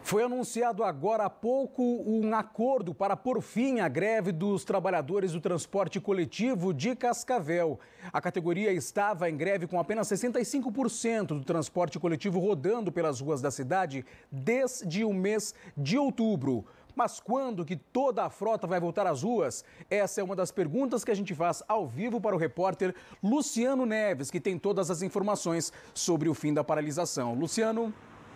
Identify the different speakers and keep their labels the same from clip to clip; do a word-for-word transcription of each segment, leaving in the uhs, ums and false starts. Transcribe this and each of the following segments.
Speaker 1: Foi anunciado agora há pouco um acordo para pôr fim à greve dos trabalhadores do transporte coletivo de Cascavel. A categoria estava em greve com apenas sessenta e cinco por cento do transporte coletivo rodando pelas ruas da cidade desde o mês de outubro. Mas quando que toda a frota vai voltar às ruas? Essa é uma das perguntas que a gente faz ao vivo para o repórter Luciano Neves, que tem todas as informações sobre o fim da paralisação. Luciano.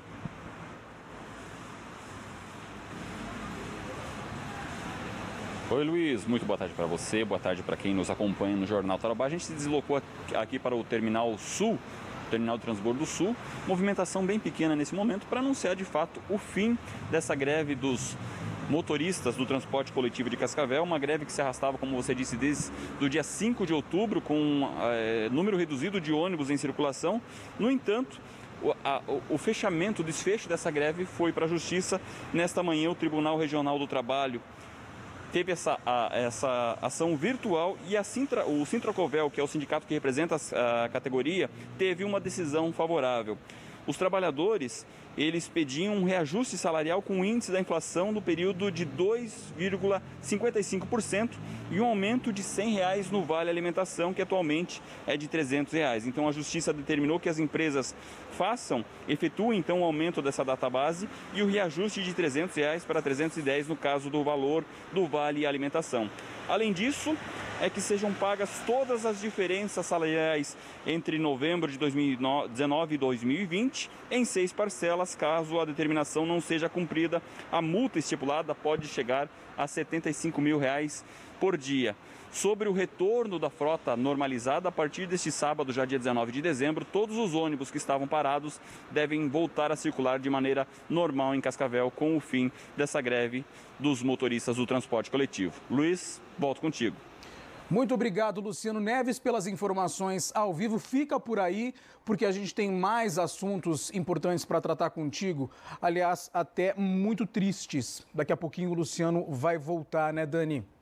Speaker 2: Oi, Luiz, muito boa tarde para você, boa tarde para quem nos acompanha no Jornal Tarobá. A gente se deslocou aqui para o Terminal Sul, Terminal de Transbordo Sul, movimentação bem pequena nesse momento para anunciar de fato o fim dessa greve dos motoristas do transporte coletivo de Cascavel, uma greve que se arrastava, como você disse, desde o dia cinco de outubro, com é, número reduzido de ônibus em circulação. No entanto, O, a, o fechamento, o desfecho dessa greve foi para a Justiça. Nesta manhã, o Tribunal Regional do Trabalho teve essa, a, essa ação virtual e a Sintra, o Sintracovel, que é o sindicato que representa a, a categoria, teve uma decisão favorável. Os trabalhadores, eles pediam um reajuste salarial com o índice da inflação do período de dois vírgula cinquenta e cinco por cento e um aumento de cem reais no Vale Alimentação, que atualmente é de trezentos reais. Então a Justiça determinou que as empresas façam, efetuem então o aumento dessa data base e o reajuste de trezentos reais para trezentos e dez no caso do valor do Vale Alimentação. Além disso, é que sejam pagas todas as diferenças salariais entre novembro de dois mil e dezenove e dois mil e vinte em seis parcelas. Caso a determinação não seja cumprida, a multa estipulada pode chegar a setenta e cinco mil reais por dia. Sobre o retorno da frota normalizada, a partir deste sábado, já dia dezenove de dezembro, todos os ônibus que estavam parados devem voltar a circular de maneira normal em Cascavel com o fim dessa greve dos motoristas do transporte coletivo. Luiz, volto contigo.
Speaker 1: Muito obrigado, Luciano Neves, pelas informações ao vivo. Fica por aí, porque a gente tem mais assuntos importantes para tratar contigo. Aliás, até muito tristes. Daqui a pouquinho o Luciano vai voltar, né, Dani?